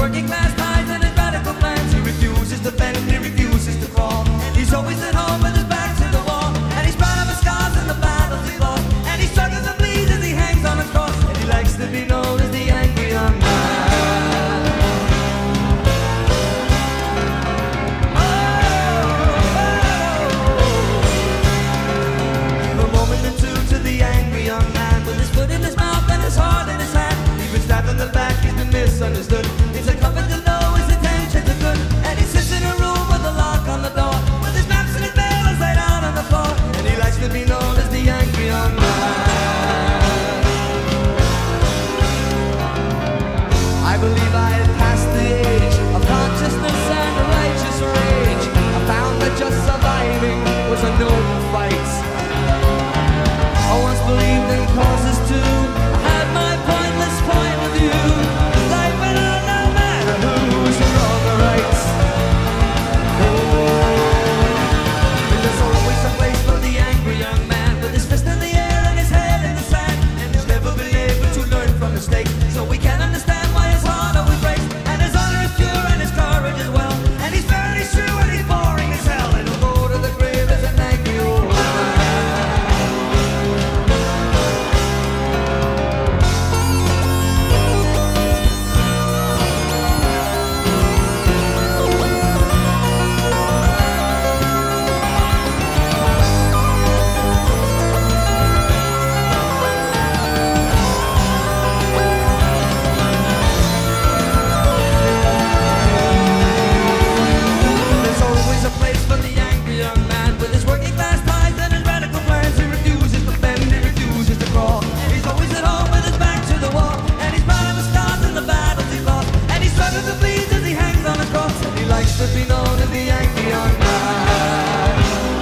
working class ties and his radical plans. He refuses to bend, he refuses to crawl. He's always at home with his back to the wall. And he's proud of his scars and the battles he lost. And he struggles and bleeds as he hangs on his cross. And he likes to be known as the angry young man. Stabbed in the back, he's been misunderstood. He's a comfort to know his intentions are good. And he sits in a room with a lock on the door, with his maps and his bills laid out on the floor. And he likes to be known as the angry young man. I believe I had passed the age of consciousness and righteous rage. I found that just surviving was a noble fight. I once believed in causes too. I had my pointless point of view. Life went on no matter who's wrong or right. Oh, there's always a place for the angry young man, with his fist in the air and his head in the sand. And he's never been able to learn from mistakes, so we can understand why his heart always breaks. And his honor is pure and his courage as well. And he's very true and he's boring as hell. And he'll go to the grave as an angry old man. To be known as the angry young man.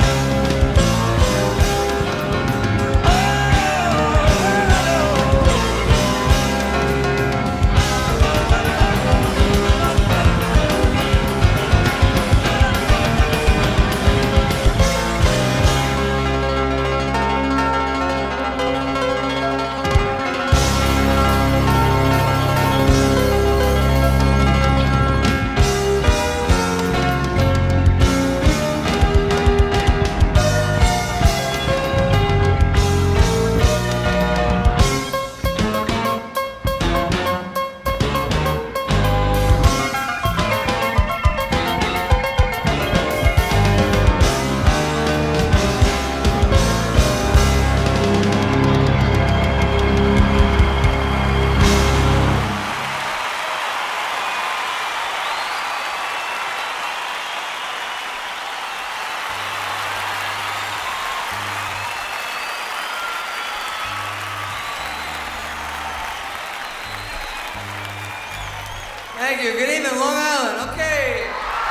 Thank you. Good evening, Long Island. Okay.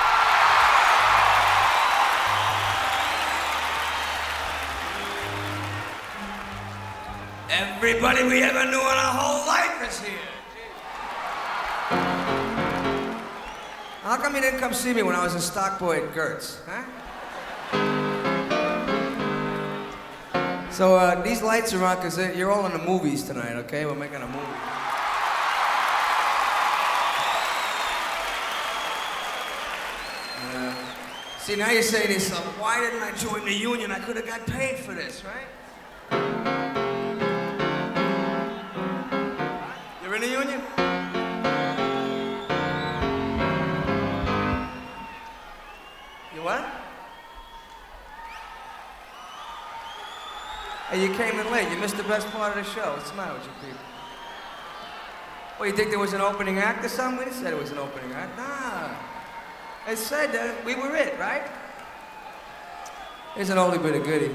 Everybody we ever knew in our whole life is here. How come you didn't come see me when I was a stock boy at Gertz, huh? So these lights are on because you're all in the movies tonight, okay? We're making a movie. See, now you're saying to yourself, why didn't I join the union? I could have got paid for this, right? You're in the union? You what? Hey, you came in late. You missed the best part of the show. What's the matter with you people? Well, you think there was an opening act or something? We didn't say there was an opening act. Nah. They said that we were it, right? Here's an oldie bit of goodie.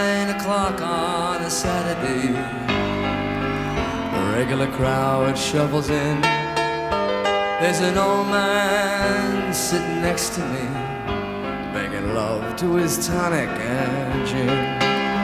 9 o'clock on a Saturday, a regular crowd shovels in. There's an old man sitting next to me, making love to his tonic and gin.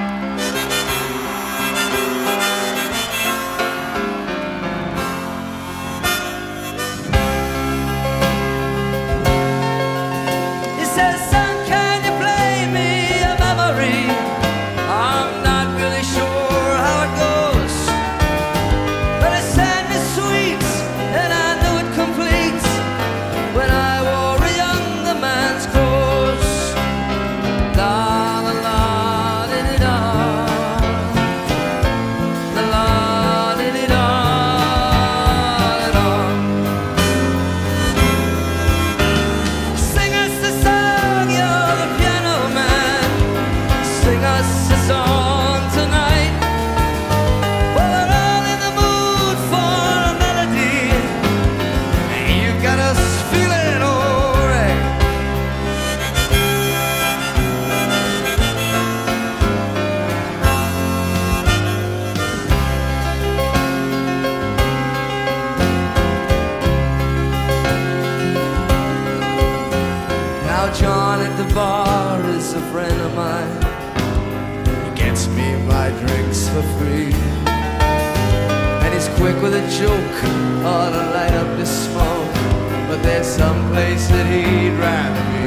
John at the bar is a friend of mine. He gets me my drinks for free, and he's quick with a joke or to light up the smoke. But there's some place that he'd rather be.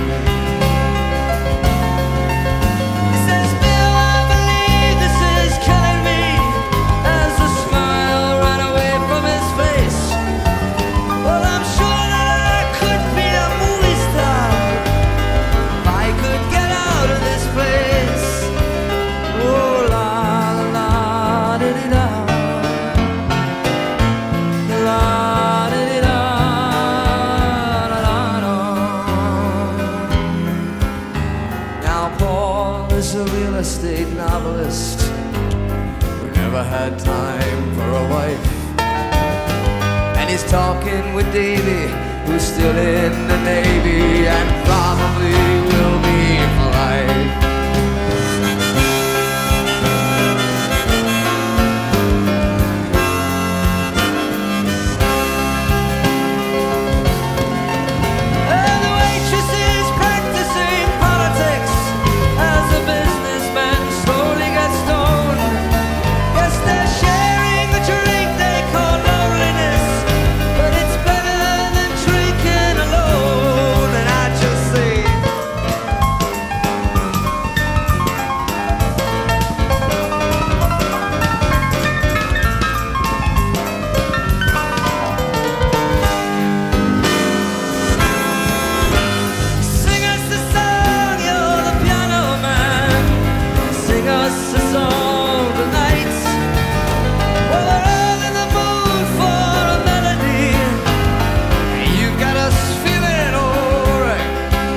He says, Bill, I believe this is killing me, as the smile ran away from his face. Well, I'm sure that I could be a movie star. Estate novelist who never had time for a wife, and he's talking with Davy, who's still in the Navy and probably will be for life. And the waitress is practicing politics as a businessman slowly gets stoned. Yes, they're sharing a drink they call loneliness, but it's better than drinking alone. And I just say, sing us a song, you're the piano man. Sing us a song tonight. Well, we're all in the mood for a melody, and you got us feeling alright.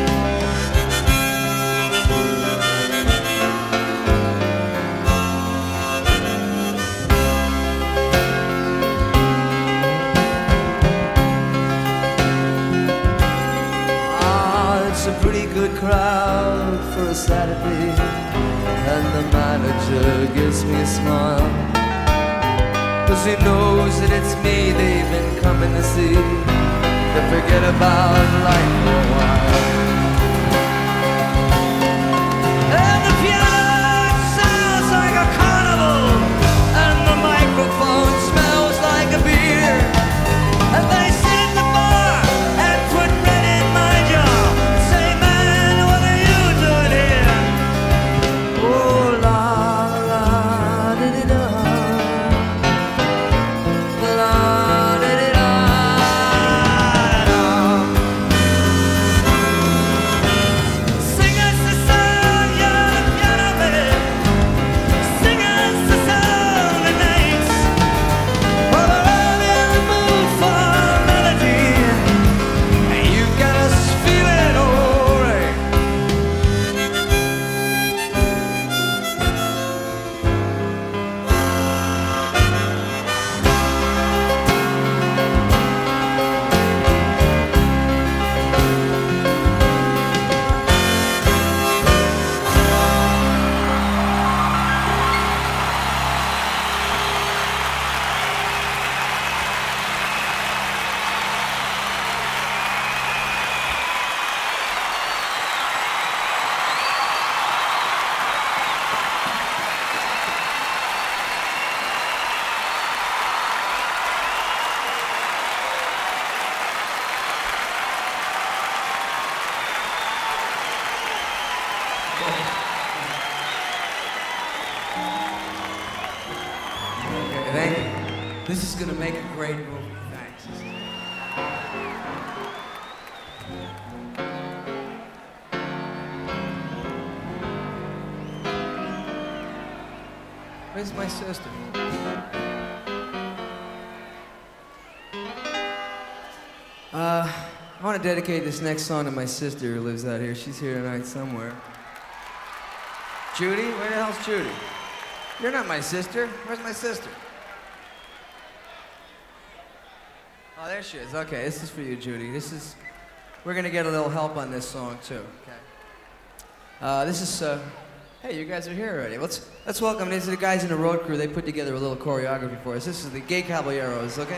Ah, it's a pretty good crowd for a Saturday, and the manager gives me a smile, 'cause he knows that it's me they've been coming to see, to forget about life for a while. And the piano sounds like a carnival, and the microphone smells like a beer, and they sit in the bar and put red in my jaw, say, man, what are you doing here? Oh, la la di di da, la di di da da. This is gonna make a great movie. Thanks. Where's my sister? I want to dedicate this next song to my sister who lives out here. She's here tonight somewhere. Judy? Where the hell's Judy? You're not my sister. Where's my sister? Oh, there she is. Okay, this is for you, Judy. We're gonna get a little help on this song too. Okay. Hey, you guys are here already. Let's welcome these are the guys in the road crew. They put together a little choreography for us. This is the Gay Caballeros. Okay.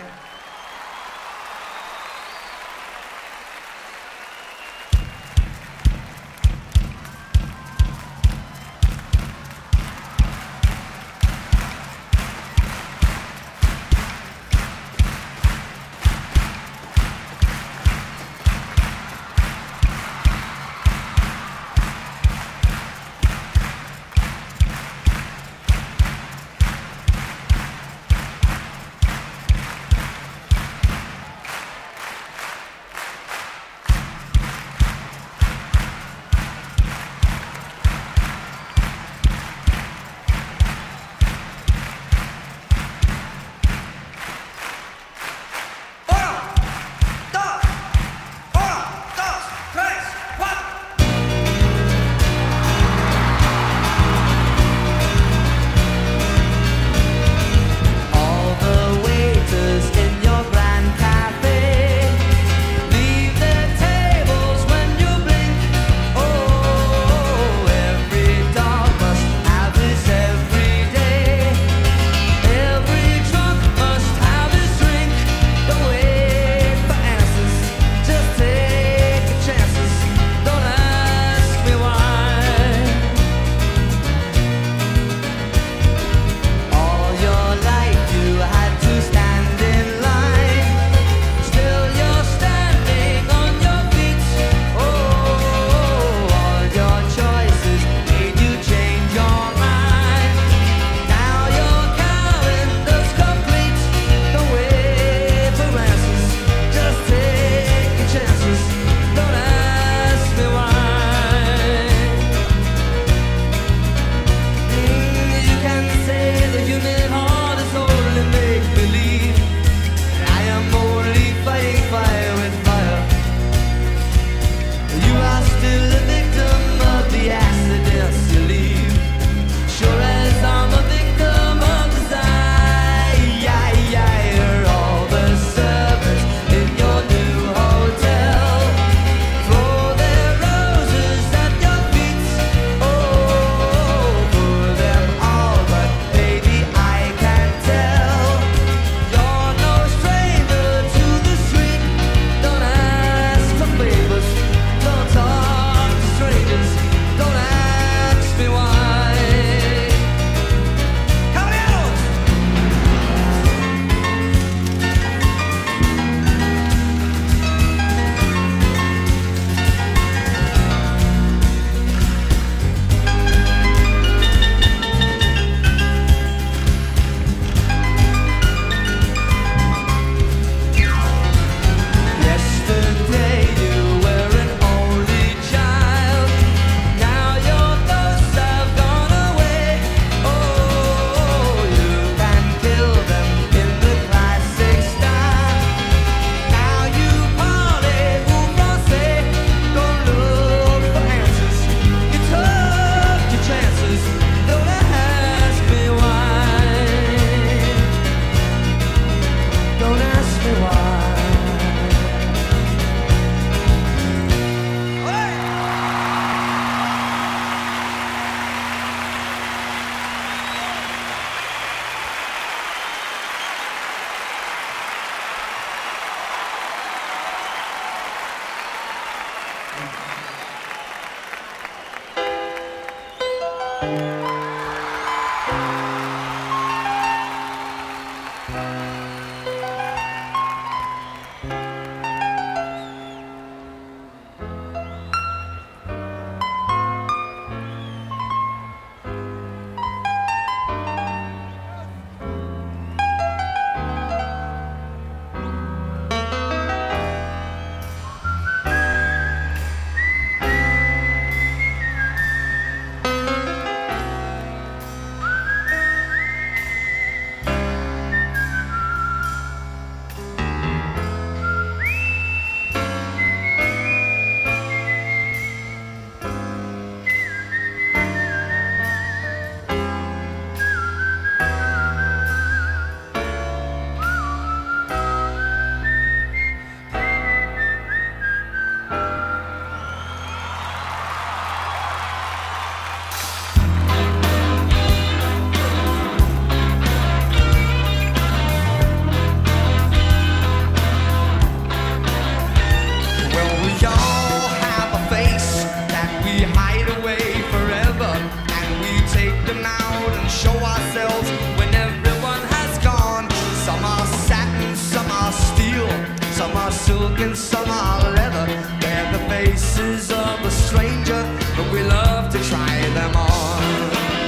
them out and show ourselves when everyone has gone. Some are satin, some are steel, some are silk and some are leather. They're the faces of a stranger, but we love to try them on.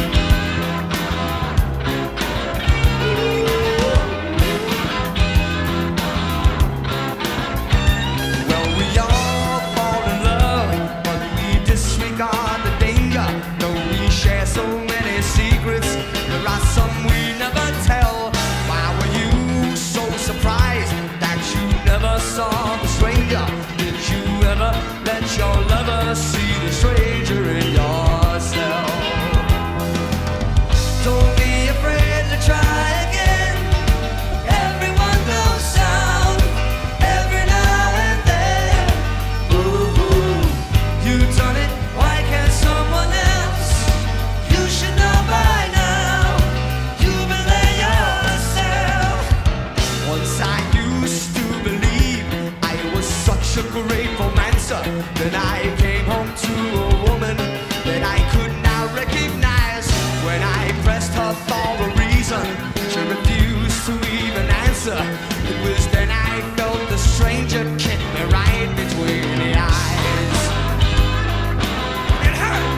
Well, we all fall in love, but we disregard the danger. Though we share so many secrets, there are some we never tell. Why were you so surprised that you never saw the stranger? Did you ever let your lover see the stranger in yourself? Don't be afraid to try again. Everyone goes down every now and then. Ooh, you've done it, why can't someone else? You should know by now. You believe yourself. Once I used to believe I was such a great romancer. Then I came home to a woman that I could not recognize. When I pressed her for a reason, she refused to even answer. It was then I felt the stranger kick me right between the eyes. It hurt!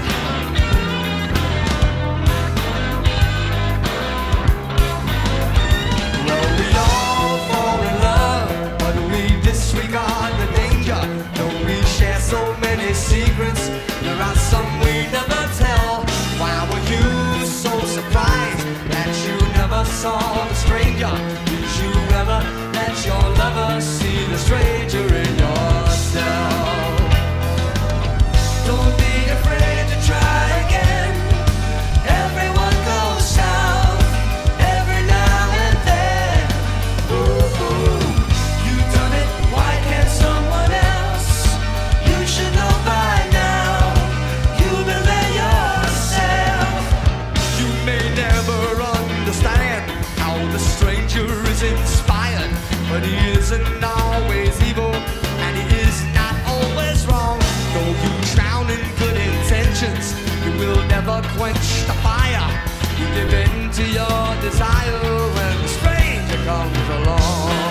Well, we all fall in love, but we disregard the danger. Though we share so many secrets, there are some we never tell. Why were you so surprised that you never saw the stranger? Did you ever let your lover see the stranger in yourself? Don't be afraid to try again. Everyone goes south every now and then. Ooh, you've done it, why can't someone else? You should know by now. You believe yourself. You may never understand how the stranger is inspired, but he isn't always evil, and he is not always wrong. Though you drown in good intentions, you will never quench the fire. You give in to your desire when the stranger comes along.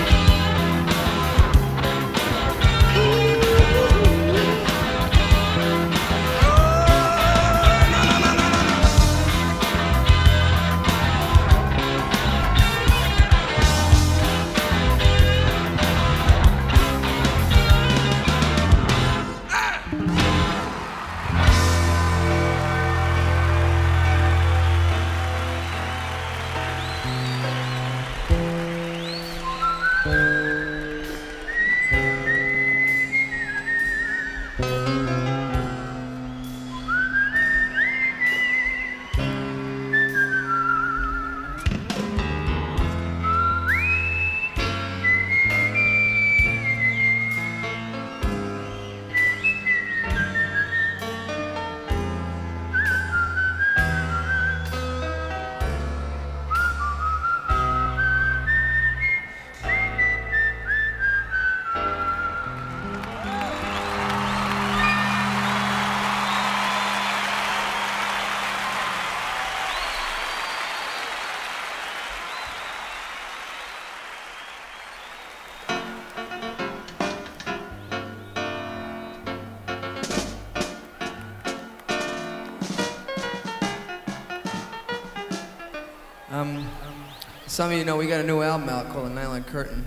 Some of you know we got a new album out called The Nylon Curtain.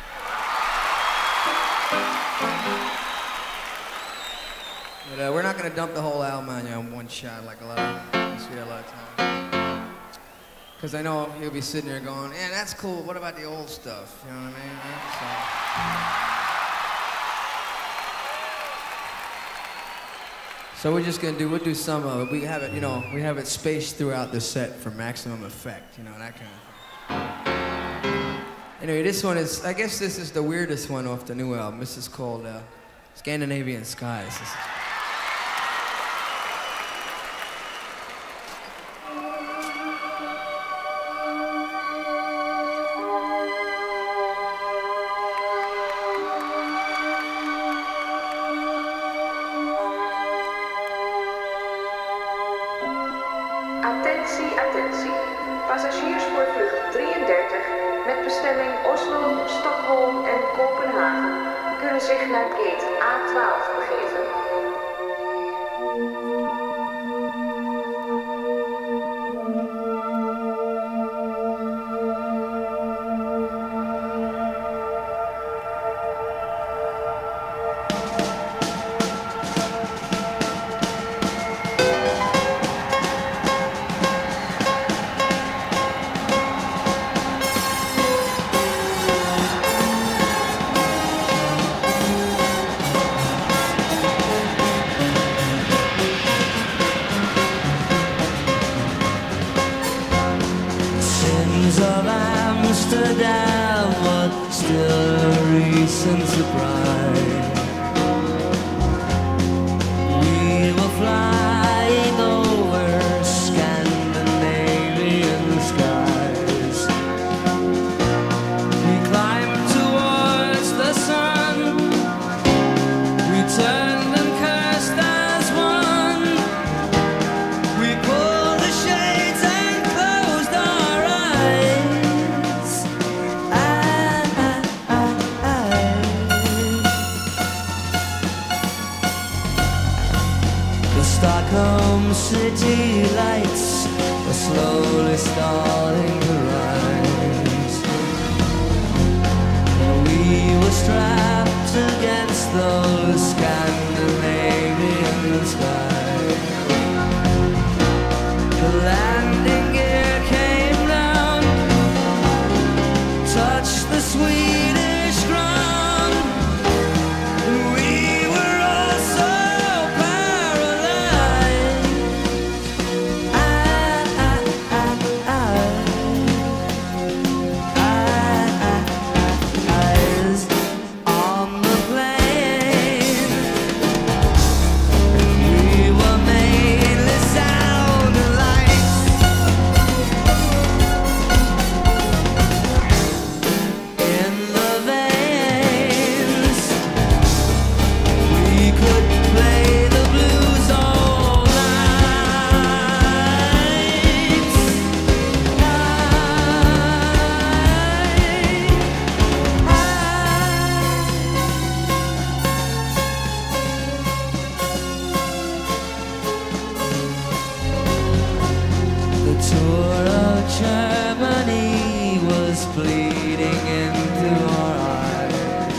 But we're not going to dump the whole album on you in one shot like a lot of times. Because I know you'll be sitting there going, yeah, that's cool, what about the old stuff? You know what I mean? So we're just going to we'll do some of it. We have it, we have it spaced throughout the set for maximum effect, that kind of thing. Anyway, this one is, I guess this is the weirdest one off the new album. This is called Scandinavian Skies. Attentie, attentie. Passagiers voor vlucht 33 met bestemming Oslo, Stockholm en Kopenhagen kunnen zich naar gate A12 begeven. Of Amsterdam, but still a recent surprise. We were flying over Scandinavian skies. We climbed towards the sun. We turned and cursed as one. We pulled the shades and closed our eyes. The Stockholm city lights were slowly starting to rise. We were strapped against those Scandinavian skies. The landing gear came down, touched the Swedish ground. We were all so paralyzed. Eyes on the plane. We were mainly sound and lights. In the veins, we could play the blues all night. The tour of Germany was bleeding into our eyes.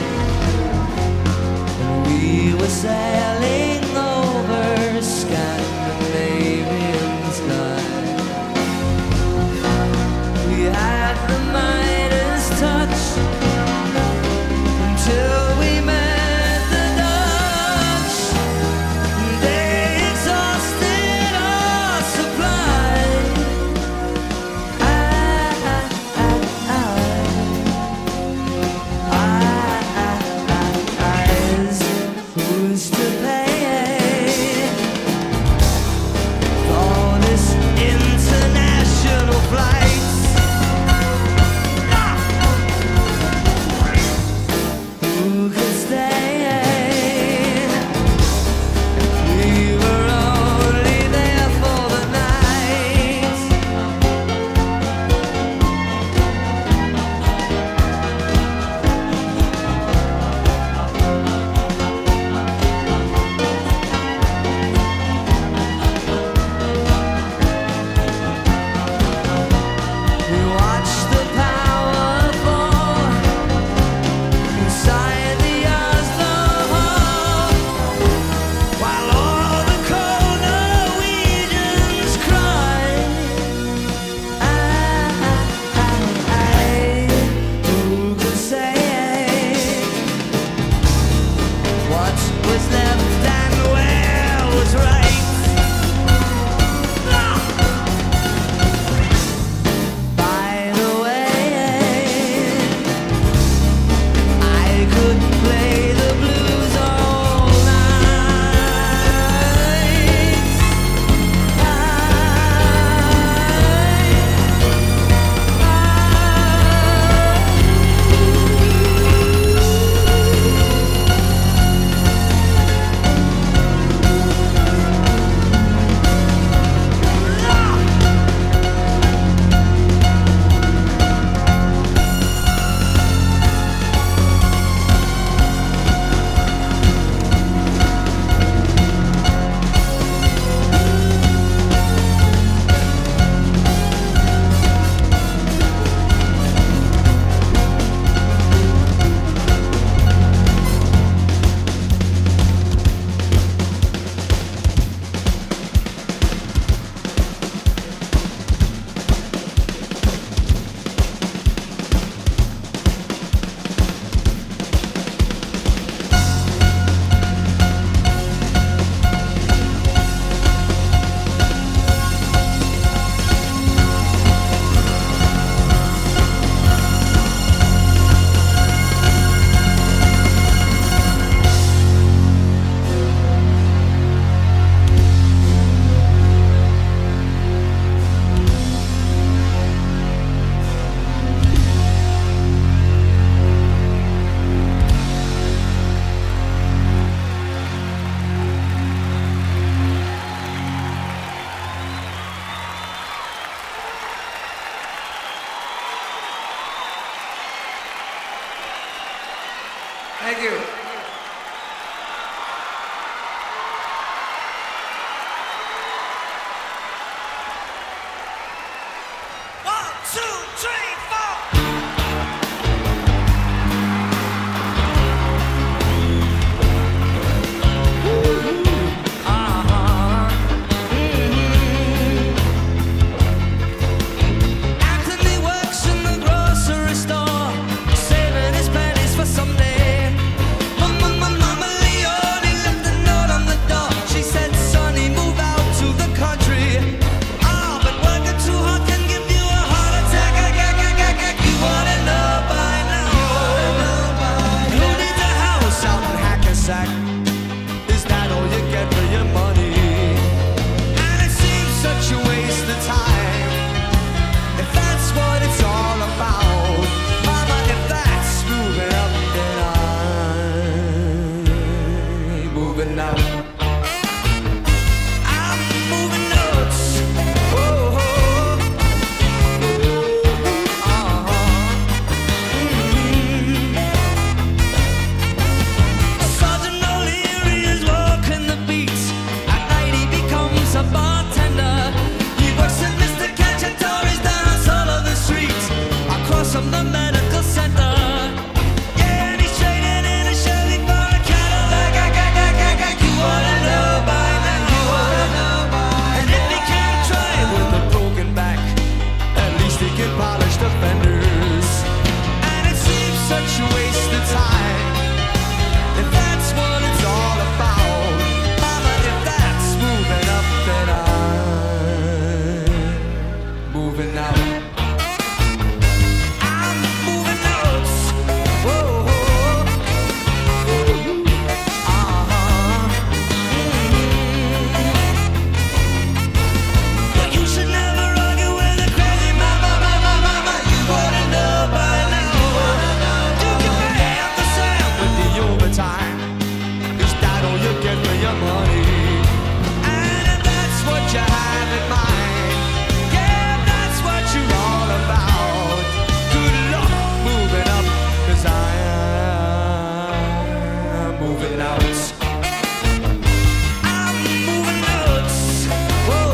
And we were sailing over Scandinavian skies. We had the Midas touch until we met the Dutch. They exhausted our supply. Eyes, who's to Thank you. Is that all you get for your money? And it seems such a waste of time, if that's what it's all about. Mama, if that's moving up, then I'm moving out. I'm moving nuts. Whoa, a bartender, he works at Mr. Cacciatore's down on Sullivan Street, across from the medical center. Yeah, and he's trading in a Chevy for a Cadillac. You wanna know by now. And if he can't drive with a broken back, at least he can polish the fenders. And it seems such a waste of time, if that's what it's all about. Mama, if that's moving up, then I'm moving out. I'm moving out. Whoa, But you should never argue with a crazy mama. You wanna know by now. You can pay up the Sam with the overtime. Is that all you get for your money? What you have in mind, yeah, that's what you're all about. Good luck moving up, 'cause I'm moving out. I'm moving out. Whoa,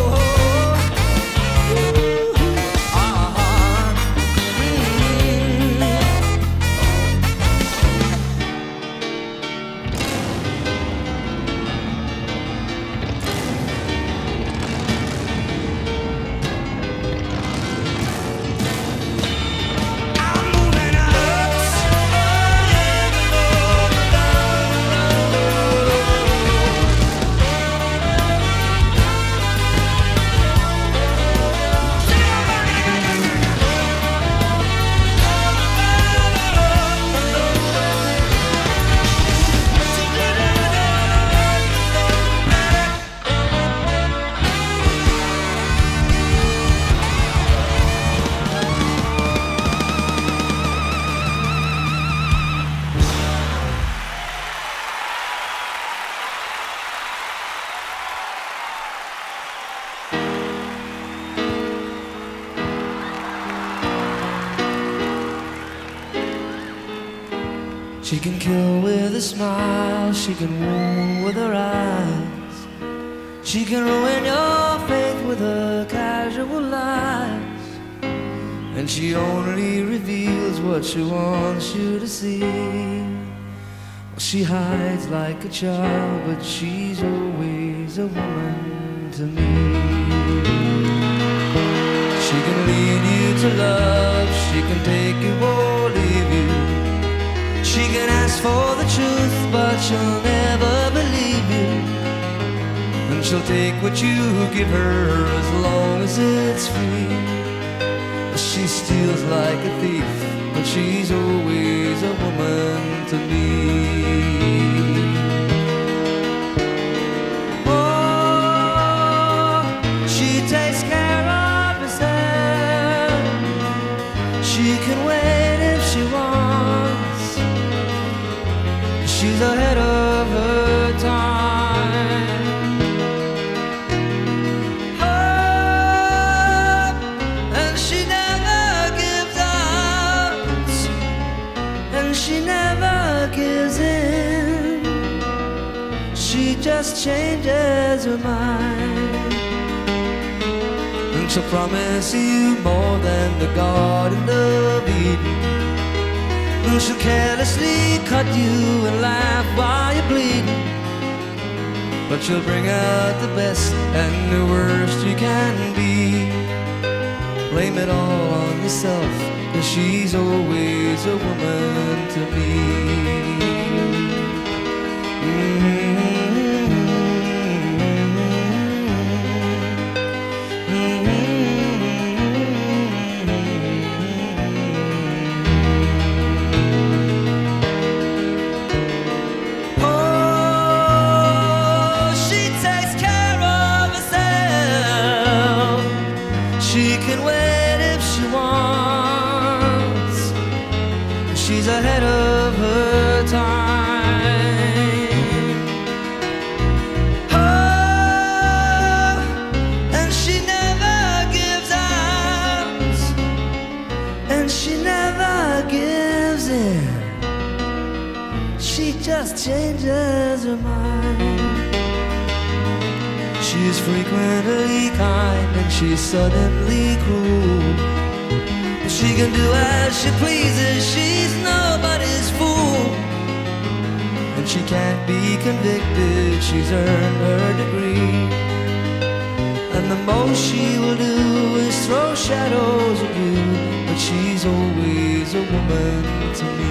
she can kill with a smile, she can wound with her eyes, she can ruin your faith with her casual lies, and she only reveals what she wants you to see. Well, she hides like a child, but she's always a woman to me. She can lead you to love, she can take you or leave you. She can ask for the truth, but she'll never believe you. And she'll take what you give her as long as it's free. She steals like a thief, but she's always a woman to me. Oh, she takes care of herself. She can wait if she wants. She's ahead of her time. Oh, and she never gives up. changes her mind. And she'll promise you more than the Garden of Eden. And she'll carelessly cut you and laugh while you're bleeding. But she'll bring out the best and the worst you can be. Blame it all on yourself, 'cause she's always a woman to me. She's ahead of her time. Oh, and she never gives out, and she never gives in. She just changes her mind. She's frequently kind and she's suddenly cruel. She can do as she pleases, she's nobody's fool. And she can't be convicted, she's earned her degree. And the most she will do is throw shadows at you. But she's always a woman to me.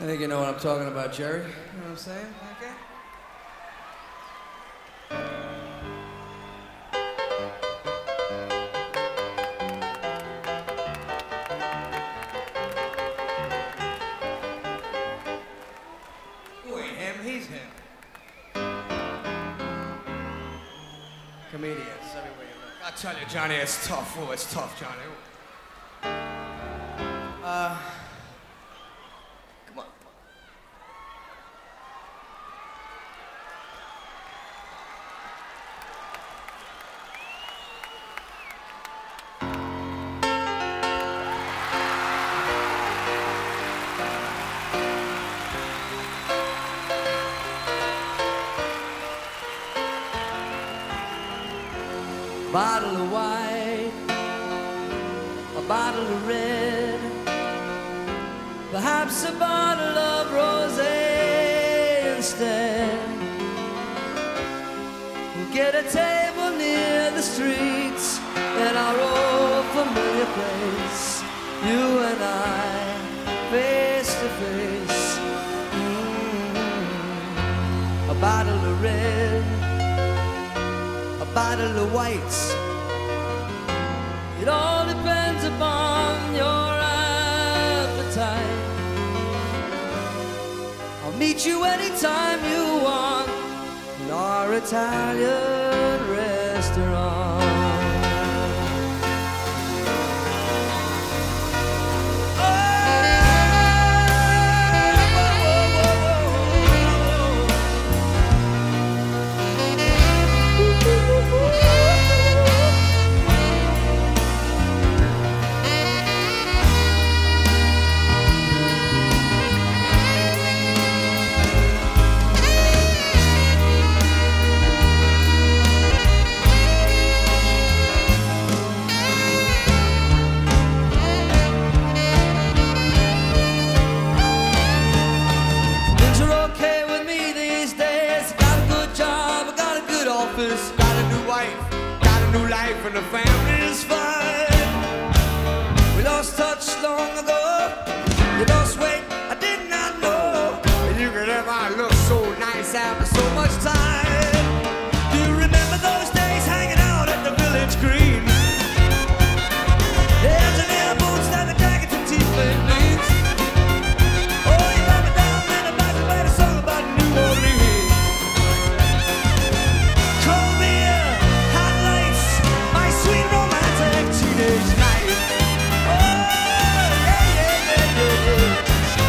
I think you know what I'm talking about, Jerry. You know what I'm saying? Okay. You ain't him, he's him. Comedians everywhere you look. I tell you, Johnny, it's tough. Oh, it's tough, Johnny. Come on. Bottle of white, a bottle of red, perhaps a bottle of rosé instead. We'll get a table near the streets in our old familiar place, you and I, face to face. A bottle of red, a bottle of whites. It all depends upon your appetite. I'll meet you anytime you want in our Italian restaurant. Got a new wife, got a new life, and the family is fine. We lost touch long ago. You lost weight, I did not know. And you could ever look so nice after so much time. Do you remember those days hanging out at the village green? There's an airboat standing jacket to T-Flame leaves. Oh, you got me down in the back and played a song about New Orleans. Teenage night. Oh, yeah, yeah, yeah, yeah, yeah.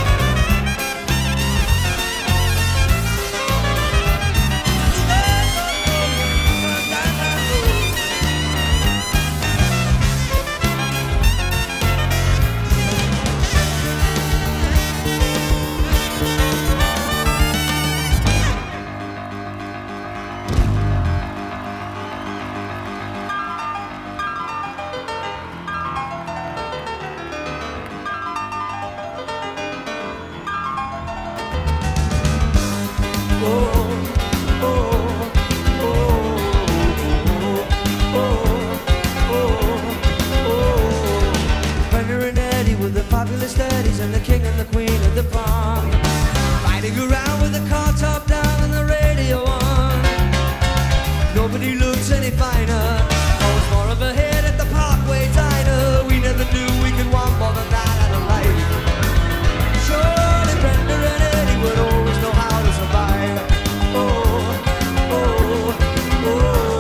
Populist daddies and the king and the queen of the prom, riding around with the car top down and the radio on. Nobody looks any finer, always more of a hit at the Parkway Diner. We never knew we could want more than that out of life. Surely Brenda and Eddie would always know how to survive. Oh, oh, oh.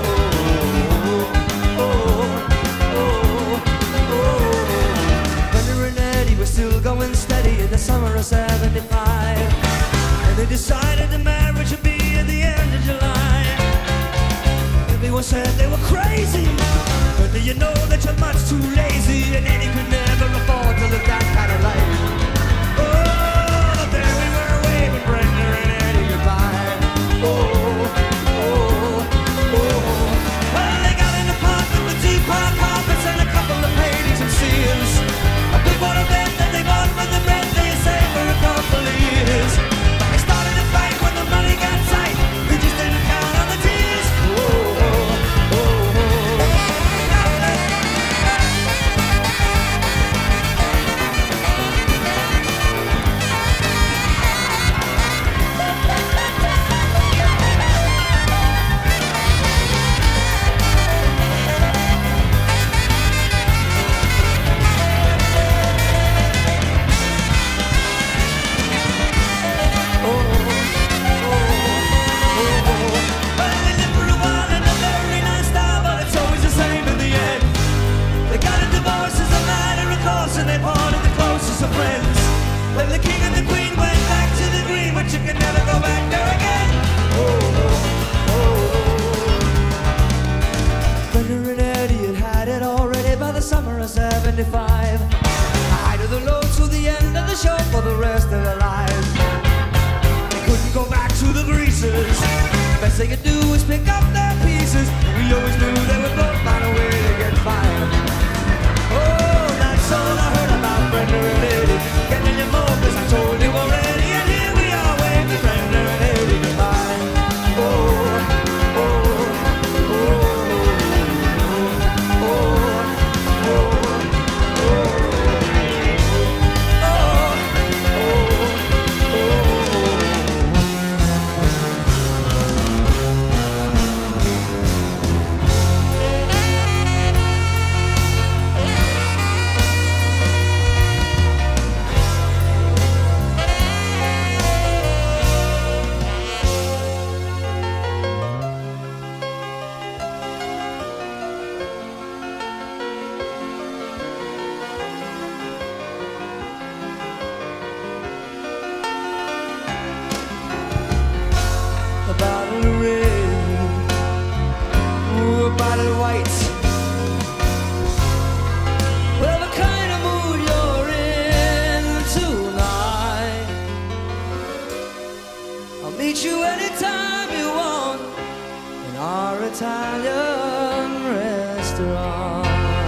Still going steady in the summer summer of '75. I to the load to the end of the show for the rest of their lives. They couldn't go back to the greasers. Best they could do was pick up their pieces. We always knew they would both find a way to get fired. Oh, that's all I heard about Brenda and Eddie. Getting you more, cause I told you already. And here we are waving Brenda and Eddie goodbye. Oh, oh, oh, oh, oh, oh. A bottle of red, ooh, a bottle of white. Whatever kind of mood you're in tonight, I'll meet you anytime you want in our Italian restaurant.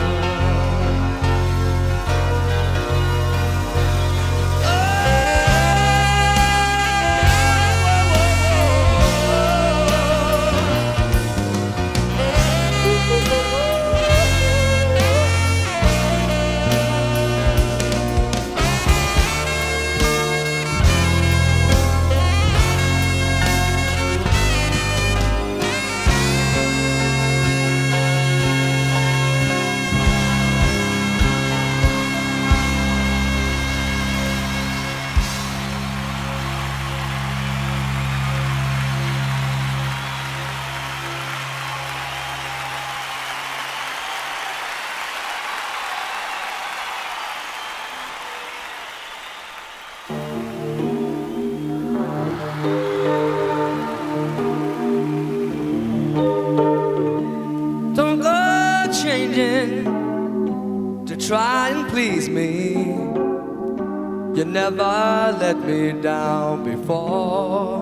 Don't go changing to try and please me. You never let me down before.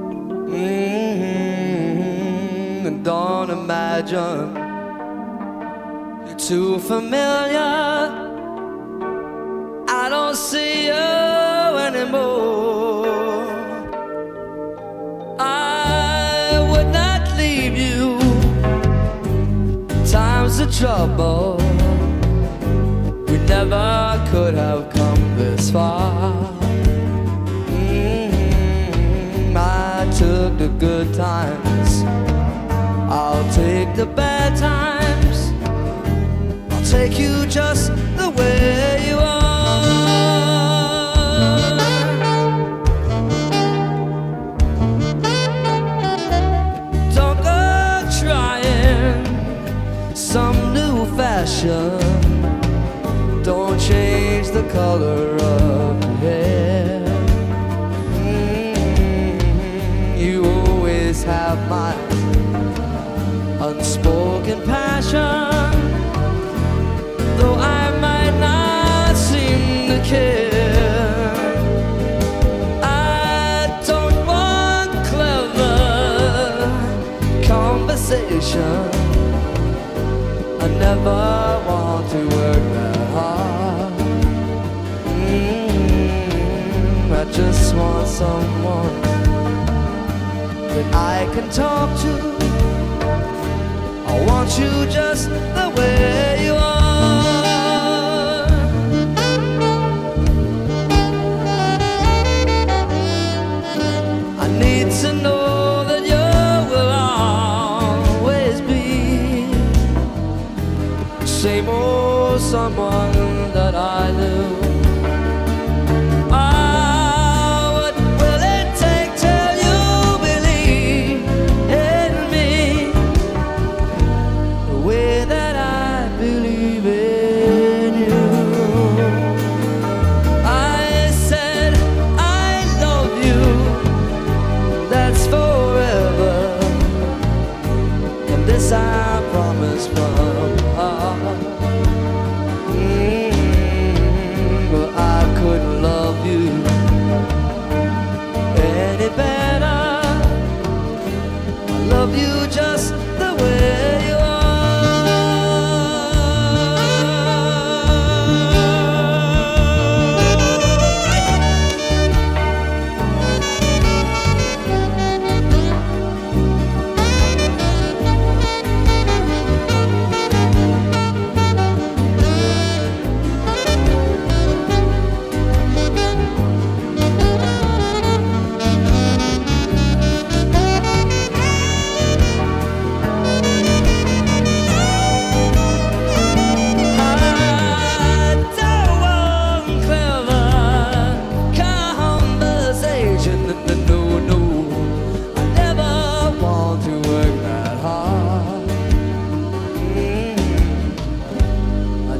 And don't imagine you're too familiar. I don't see you anymore. I would not leave you times of trouble. We never could have come this far. I took the good times, I'll take the bad times. I'll take you just the way you are. Don't go trying some new fashion. Don't change the color of your hair. You always have my unspoken passion, though I might not seem to care. I don't want clever conversation. I never want to work that hard. I just want someone that I can talk to. I want you just the way you are. I need to know that you will always be the same old someone that I knew. What will it take till you believe in me the way that I believe in you? I said I love you, that's forever, and this I promise from heart.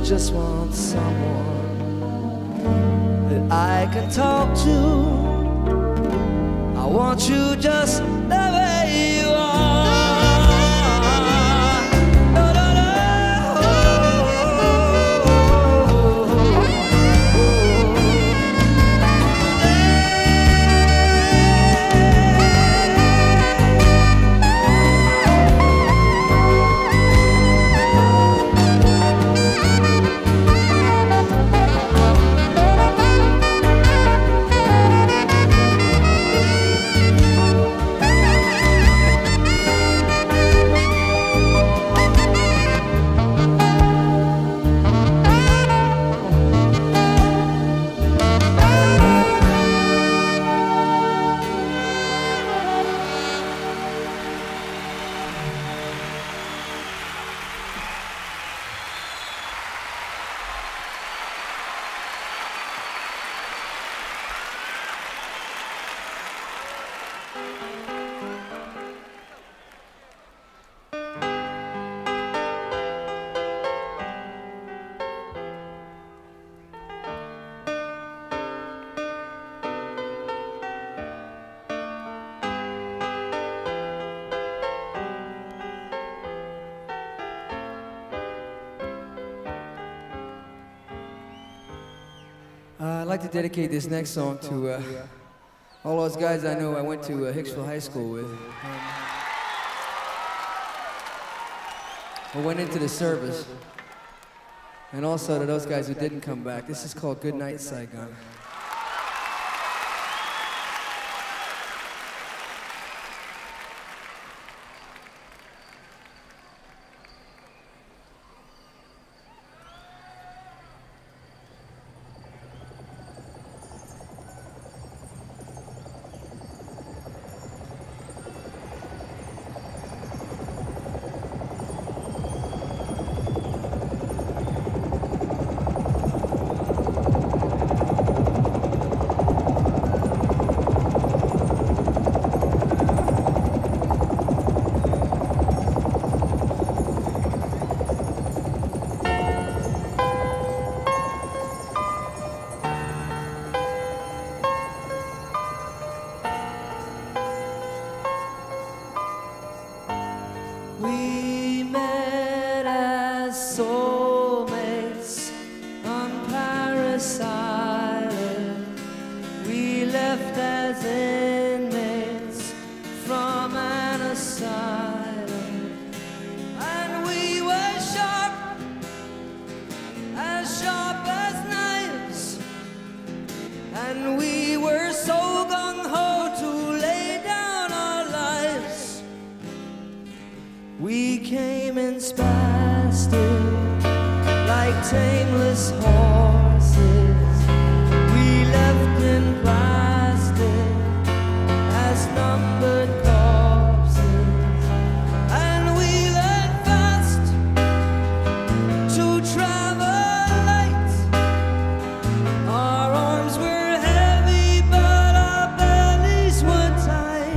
just want someone that I can talk to. I want you just the way you are. I'd like to dedicate this next song to all those guys I know I went to Hicksville High School with. I went into the service. And also to those guys who didn't come back. This is called Good Night, Saigon. We met as soulmates on Paris Island. We left as inmates from an asylum. And we were sharp as knives. And we were so gung-ho to lay down our lives. We came in spastic, like tameless horses. We left in plastic as numbered corpses. And we learned fast to travel light. Our arms were heavy, but our bellies were tight.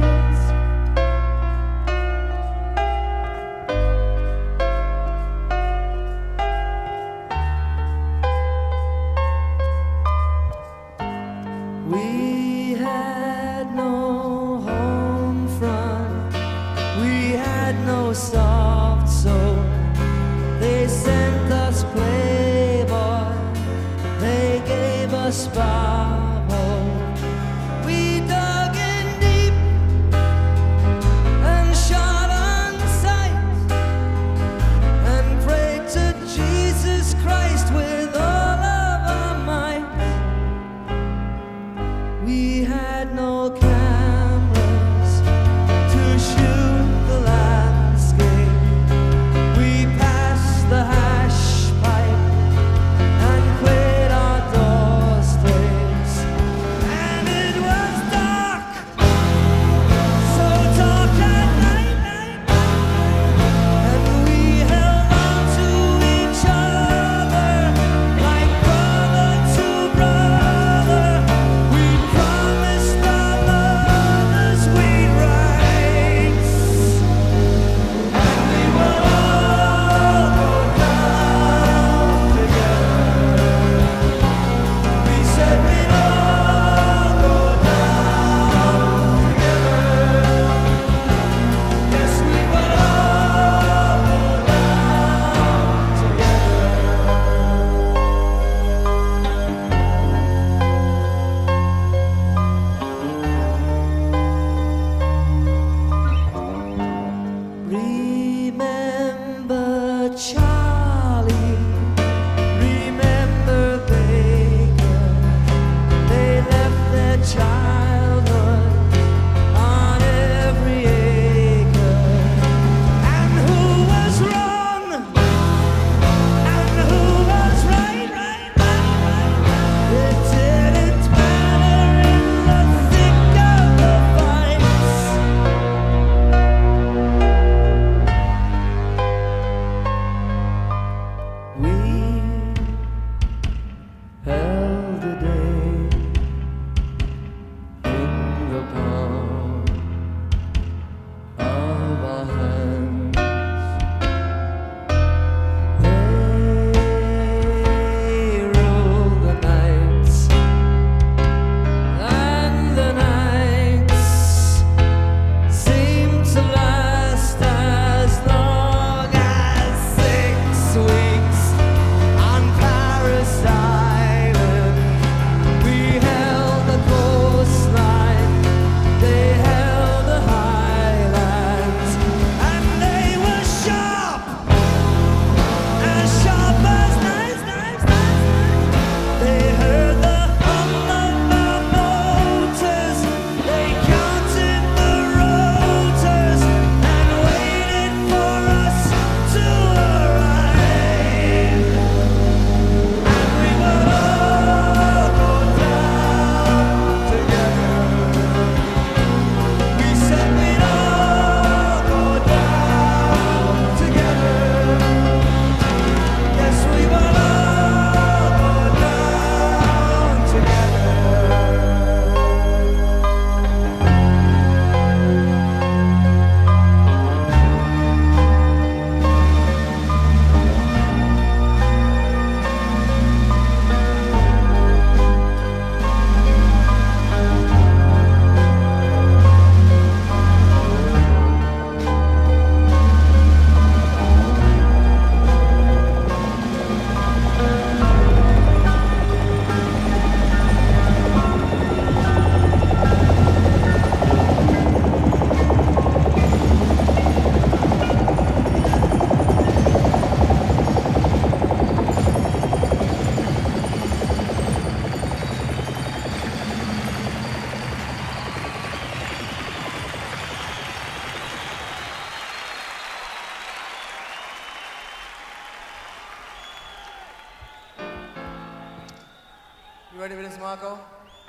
You ready for this, Marco?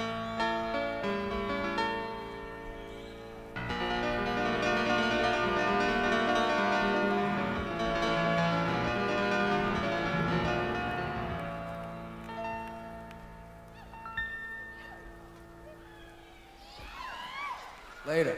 Later.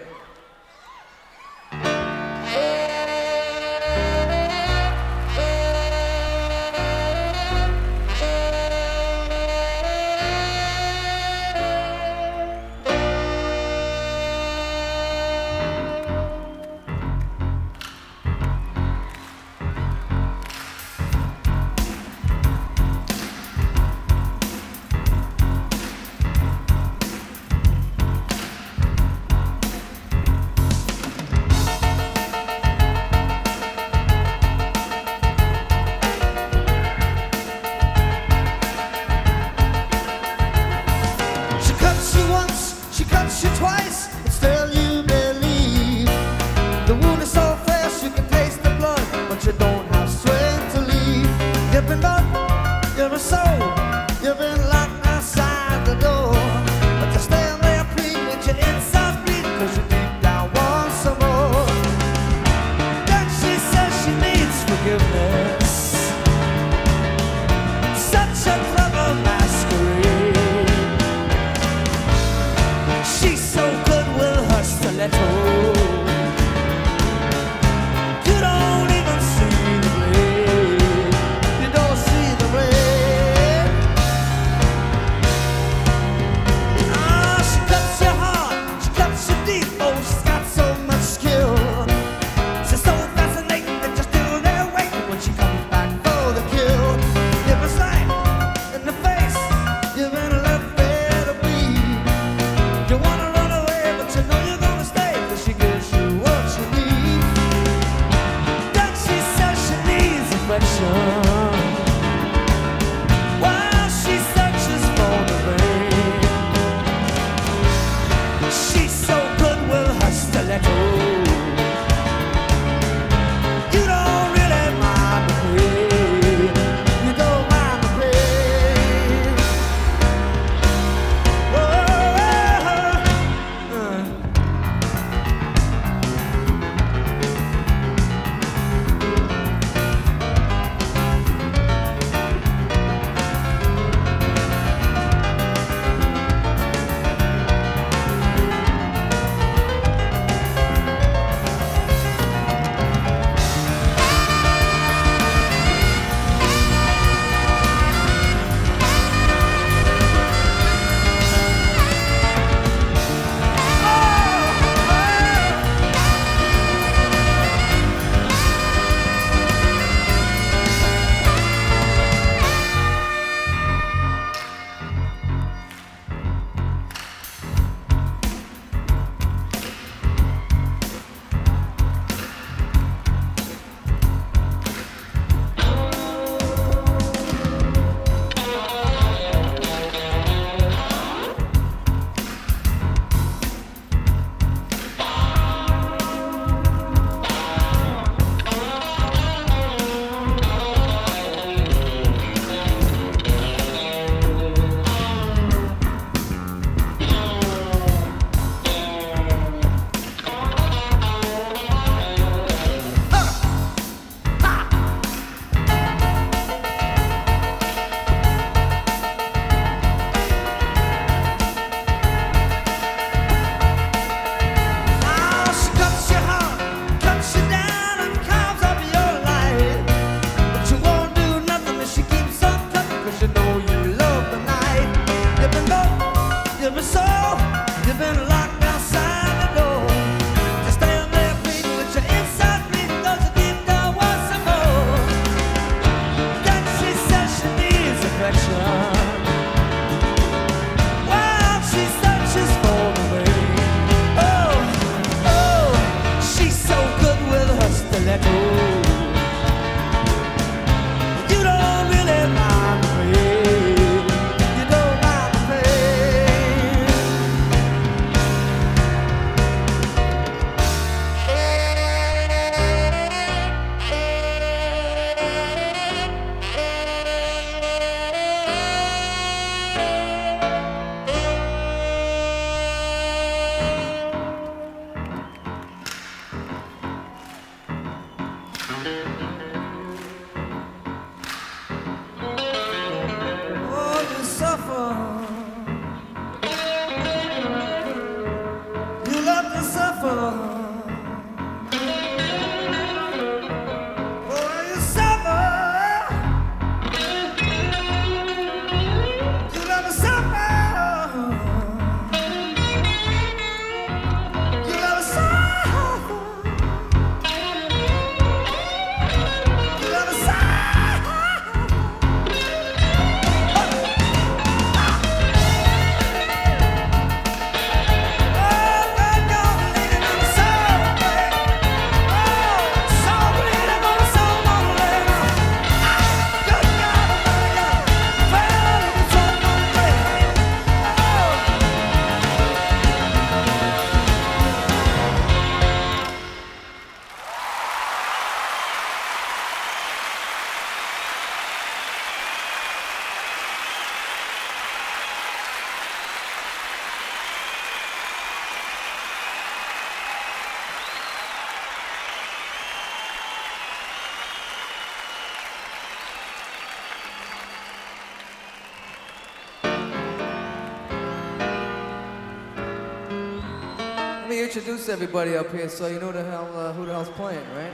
introduce everybody up here so you know who the hell's playing, right?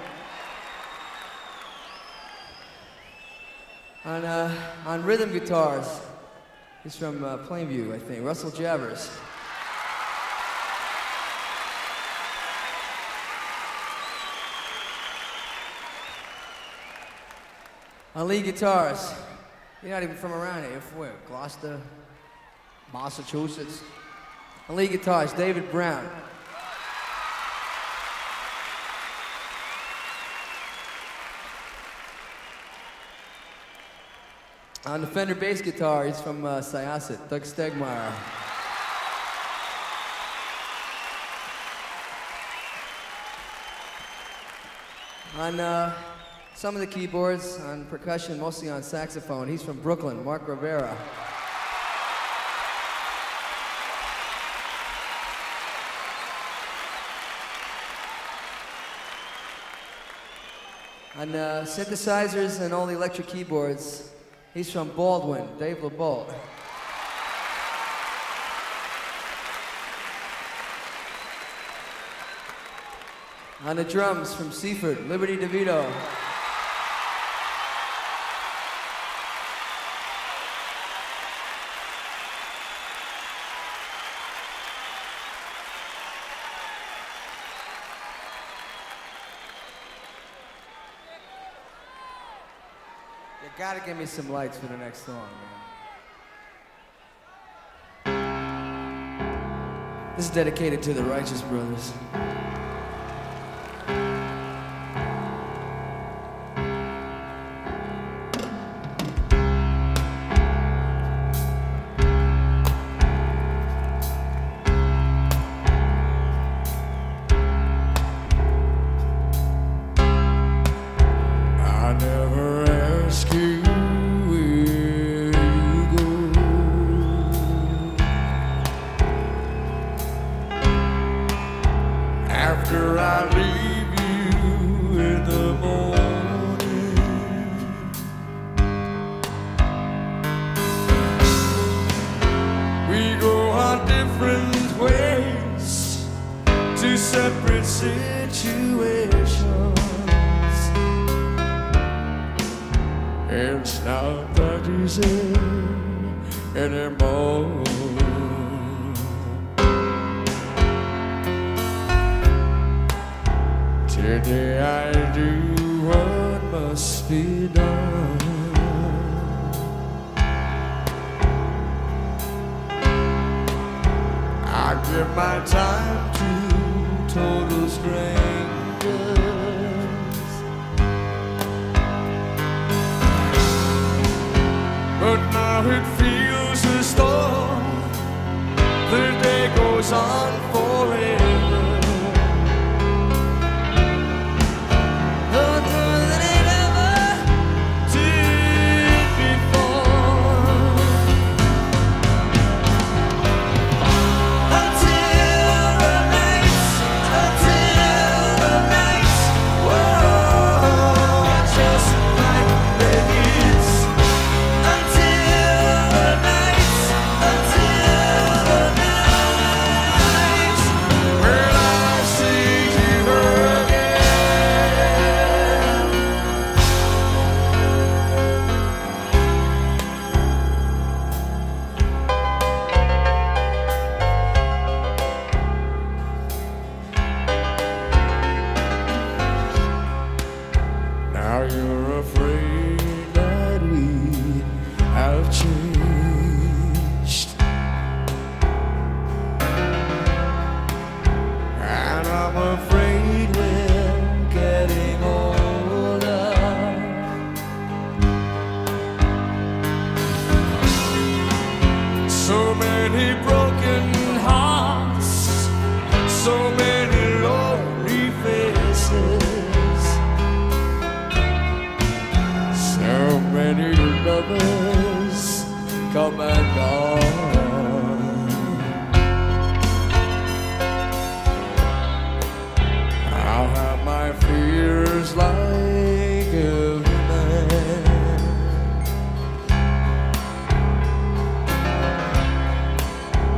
On rhythm guitars, he's from Plainview, I think, Russell Javers. On lead guitars, you're not even from around here, you're from where? Gloucester, Massachusetts. On lead guitars, David Brown. On the Fender bass guitar, he's from Syosset, Doug Stegmeyer. On some of the keyboards, on percussion, mostly on saxophone, he's from Brooklyn, Mark Rivera. On synthesizers and all the electric keyboards, he's from Baldwin, Dave LeBolt. On the drums from Seaford, Liberty DeVito. You gotta give me some lights for the next song, man. This is dedicated to the Righteous Brothers. After I leave you in the morning, we go our different ways to separate situations. It's not that easy anymore. Today I do what must be done. I give my time to total strangers, but now it feels as though the day goes on forever. Now you're afraid that we have changed, and I'm afraid we're getting older. So many broken hearts, so many lonely faces, so many lovers come and gone. I'll have my fears like every man.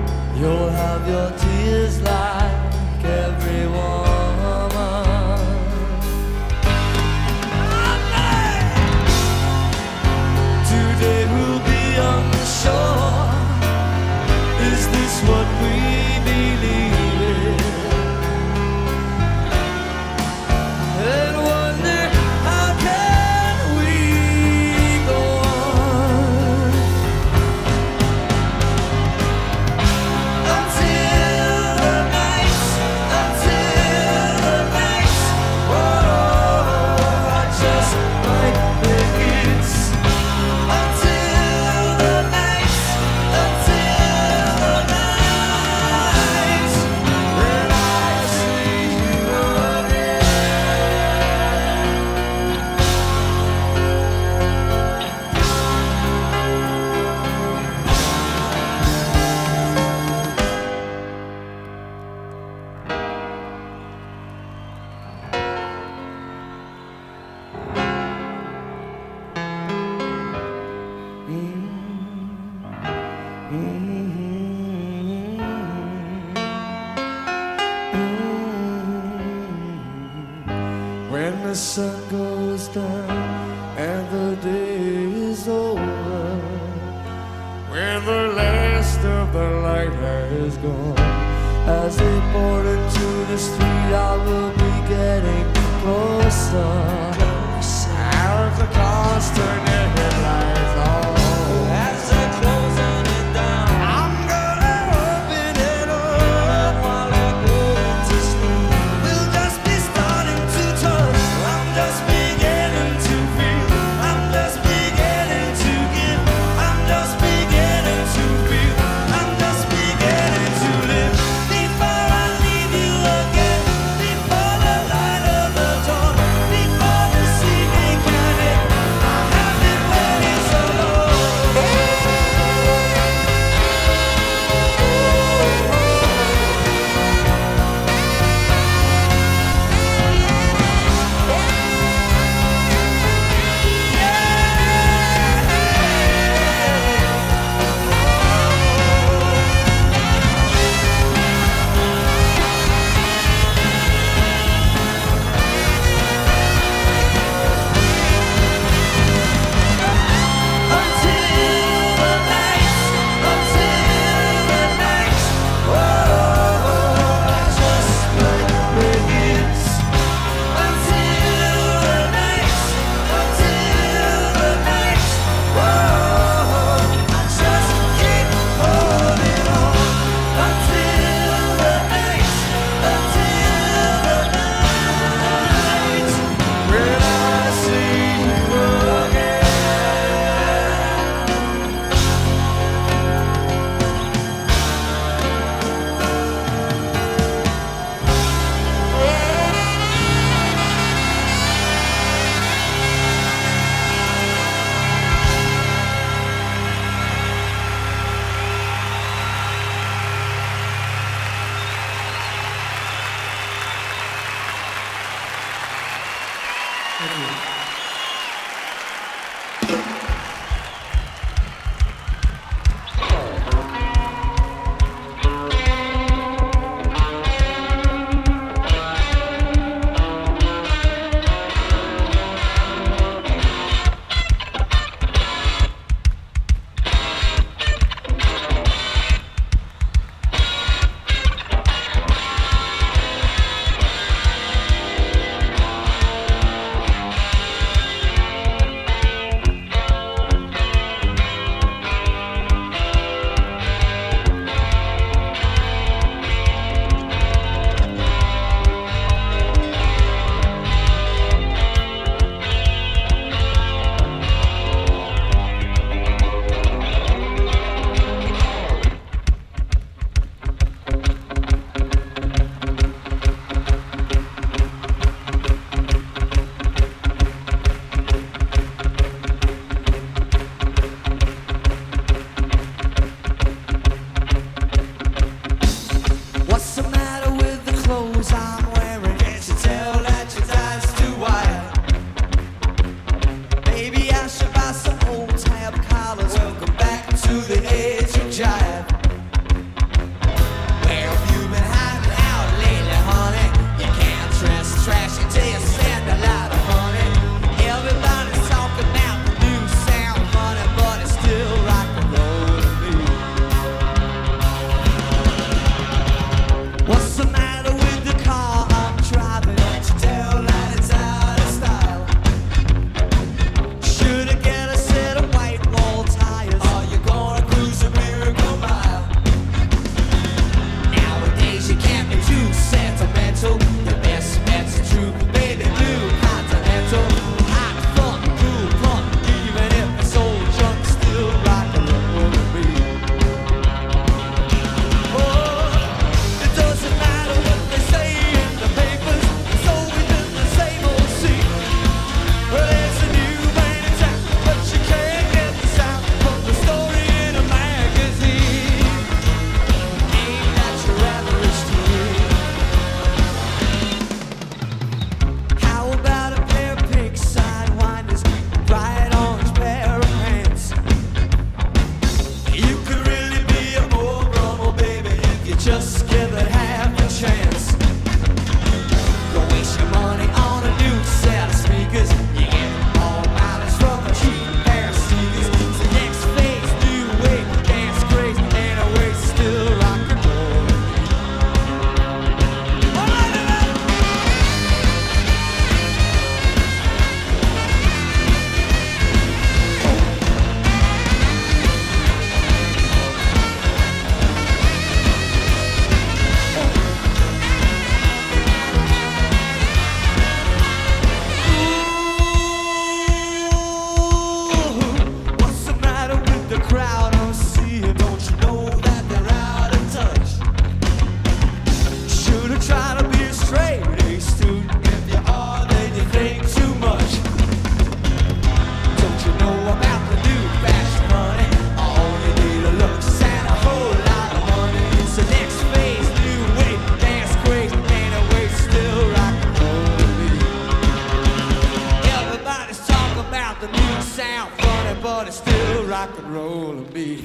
is gone. As they pour into the street, I will be getting closer. As the cars turn their headlights on, as they're closing it down, I'm gonna open it up while they're going to sleep. We'll just be starting to touch. I'm just beginning to feel. I'm just beginning to give. I'm just beginning to feel. I'm just beginning to live. Before I leave you again, before the light of the dawn, before the sea may can it, I have it still rock and rollin' me.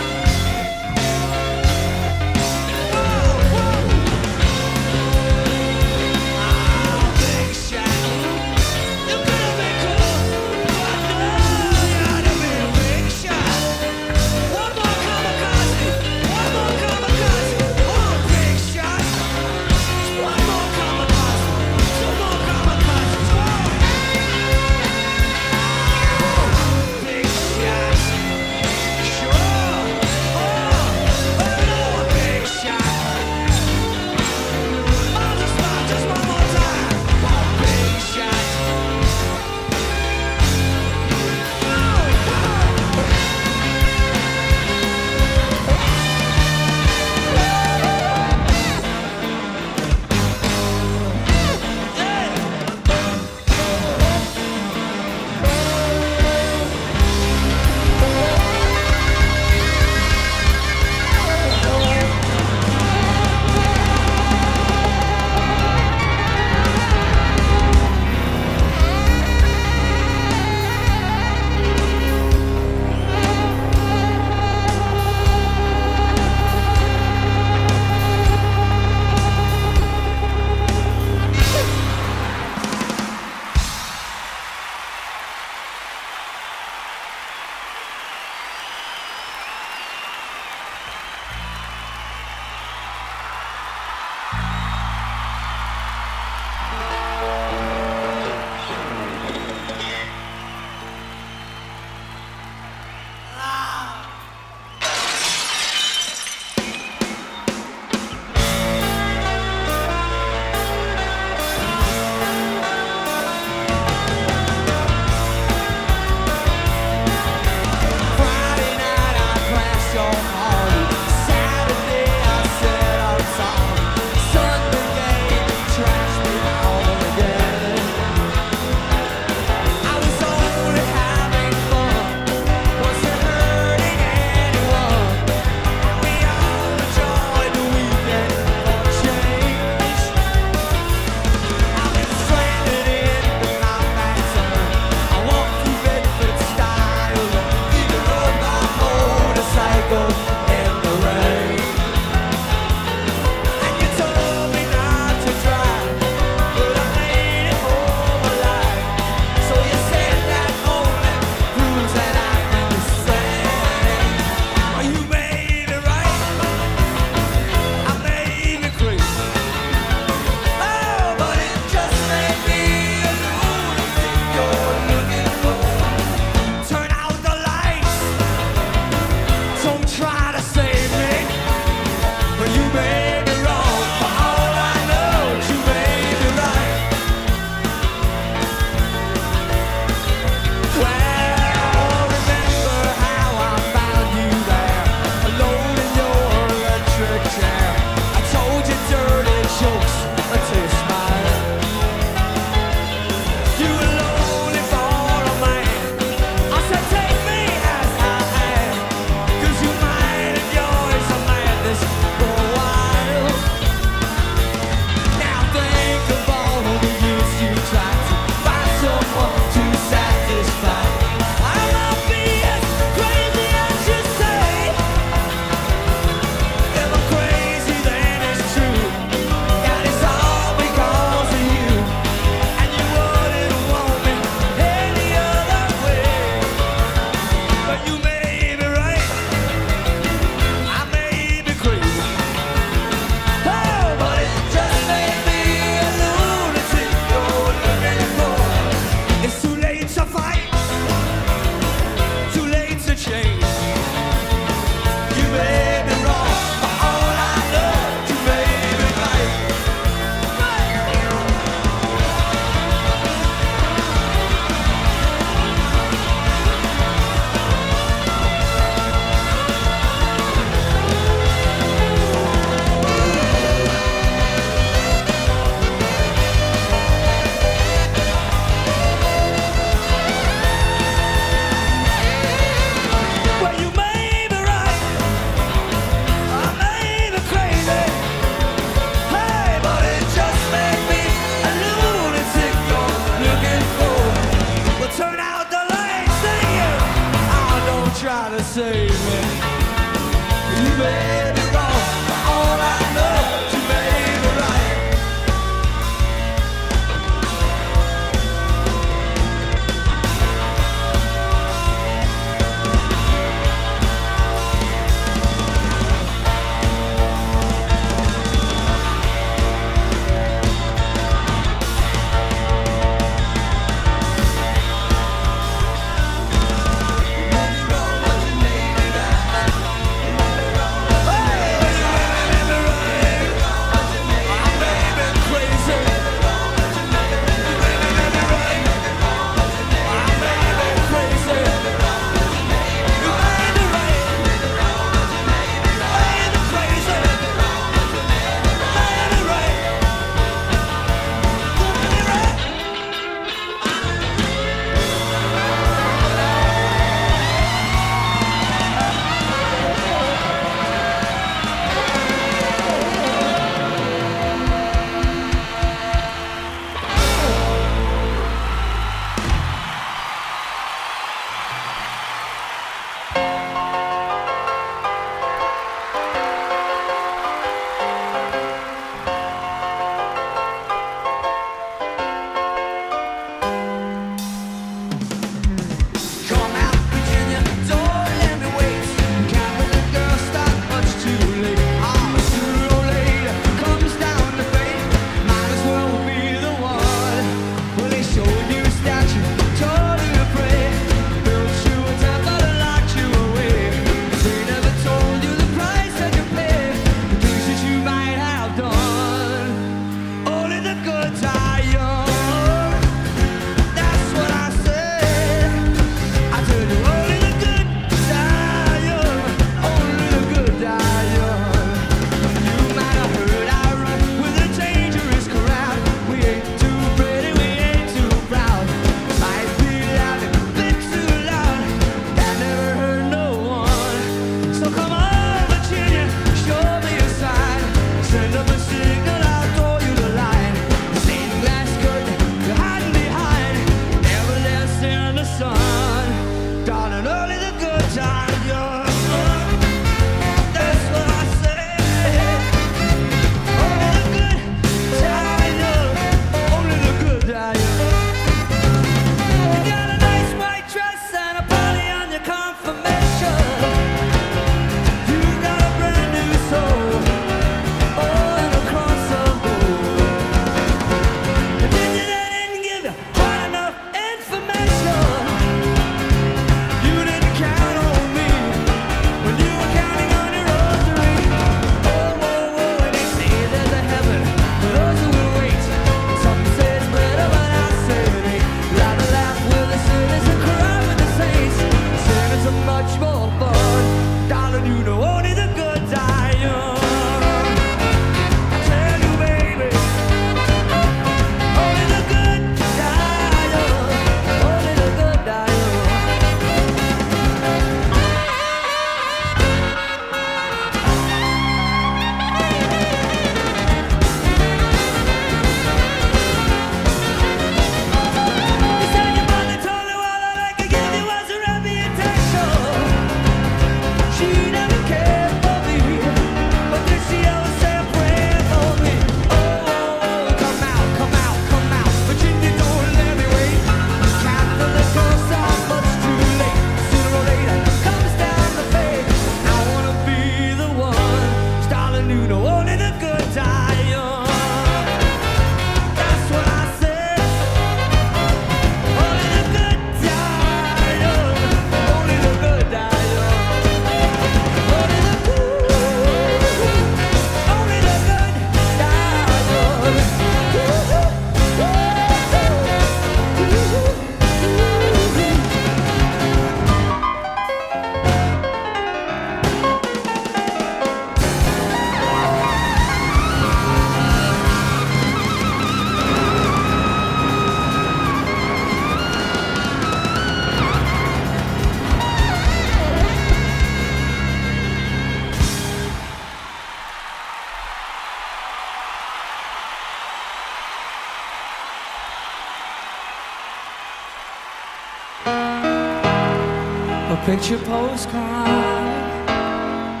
A picture postcard, a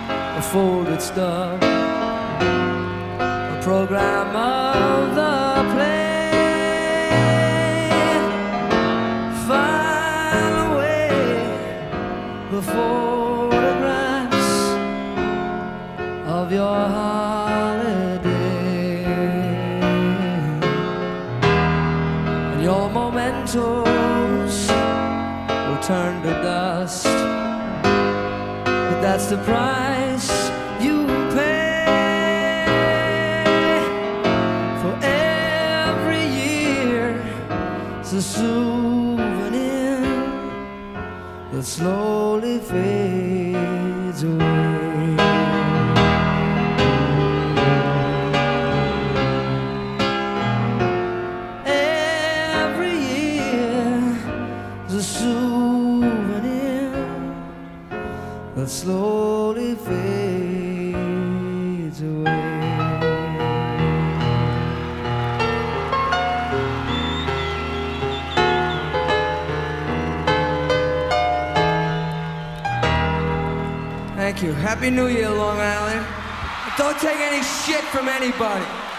folded stub, a program of the play. File away the photographs of your holiday and your mementos will turn to dust. That's the price you pay for every year. It's a souvenir that slowly fades away. Every year is a souvenir that slowly fades away. Thank you. Happy New Year, Long Island. Don't take any shit from anybody.